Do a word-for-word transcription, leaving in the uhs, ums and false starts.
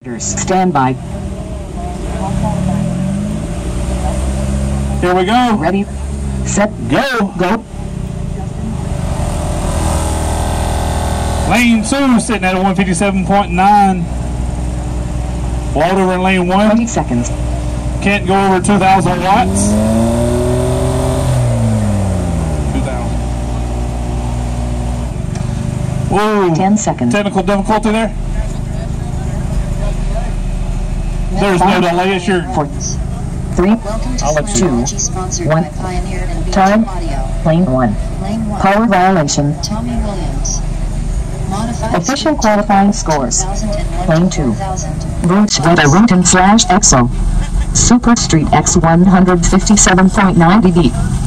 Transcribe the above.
Stand by. Here we go. Ready, set, Go. go. Lane two sitting at a one fifty-seven point nine. Walled over in lane one. twenty seconds. Can't go over two thousand watts. two thousand. Whoa. ten seconds. Technical difficulty there. There's no delay. It's your. Four, three, Welcome to I'll let you- Slamology, sponsored one. by Pioneer and B T Time. Audio. lane one. Lane one. Power violation. Tommy Williams. Modified Official speed qualifying scores. two thousand one Lane to two. four thousand. Route Vita Route slash E X O. Super Street X one fifty-seven point nine dB.